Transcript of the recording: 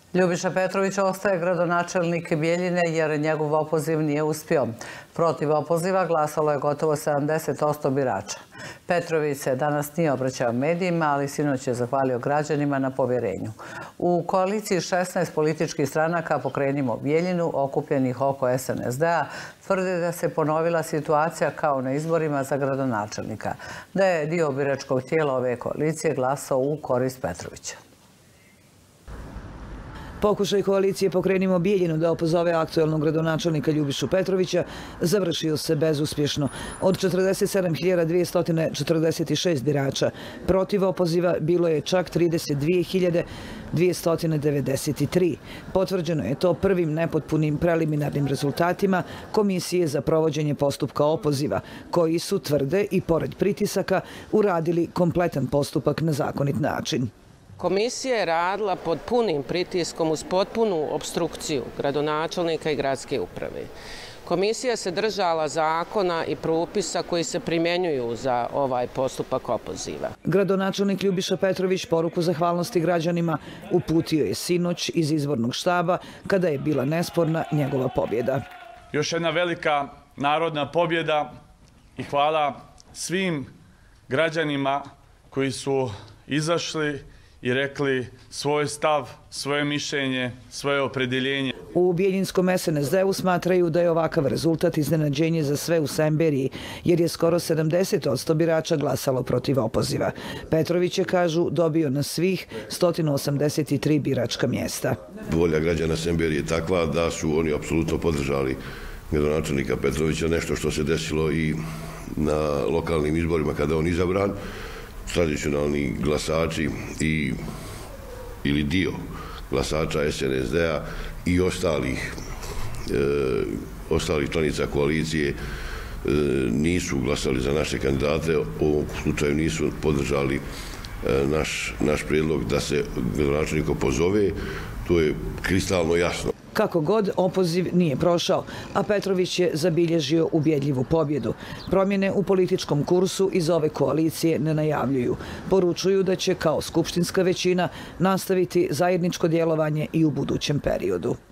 Ljubiša Petrović ostaje gradonačelnik Bjeljine jer njegov opoziv nije uspio. Protiv opoziva glasalo je gotovo 70% birača. Petrović se danas nije obraćao medijima, ali sinoć je zahvalio građanima na povjerenju. U koaliciji 16 političkih stranaka Pokrenimo Bjeljinu, okupljenih oko SNSD-a, tvrde da se ponovila situacija kao na izborima za gradonačelnika, da je dio biračkog tijela ove koalicije glasao u korist Petrovića. Pokušaj koalicije Pokrenimo Bjeljinu da opozove aktuelnog gradonačelnika Ljubišu Petrovića završio se bezuspješno. Od 47.246 birača protiv opoziva bilo je čak 32.293. Potvrđeno je to prvim nepotpunim preliminarnim rezultatima Komisije za provođenje postupka opoziva, koji su, tvrde, i pored pritisaka, uradili kompletan postupak na zakonit način. Komisija je radila pod punim pritiskom uz potpunu opstrukciju gradonačelnika i gradske uprave. Komisija se držala zakona i propisa koji se primjenjuju za ovaj postupak opoziva. Gradonačelnik Ljubiša Petrović poruku zahvalnosti građanima uputio je sinoć iz izbornog štaba kada je bila nesporna njegova pobjeda. Još jedna velika narodna pobjeda i hvala svim građanima koji su izašli i rekli svoj stav, svoje mišljenje, svoje opredjeljenje. U Bjeljinskom SNSD-u smatraju da je ovakav rezultat iznenađenje za sve u Semberiji, jer je skoro 70% birača glasalo protiv opoziva. Petrović je, kažu, dobio na svih 183 biračka mjesta. Volja građana Semberije je takva da su oni apsolutno podržali gradonačelnika Petrovića, nešto što se desilo i na lokalnim izborima kada je on izabran. Tradicionalni glasači ili dio glasača SNSD-a i ostalih članica koalicije nisu glasali za naše kandidate, u ovom slučaju nisu podržali naš prijedlog da se gradonačelnik opozove. To je kristalno jasno. Kako god, opoziv nije prošao, a Petrović je zabilježio ubjedljivu pobjedu. Promjene u političkom kursu iz ove koalicije ne najavljuju. Poručuju da će kao skupštinska većina nastaviti zajedničko djelovanje i u budućem periodu.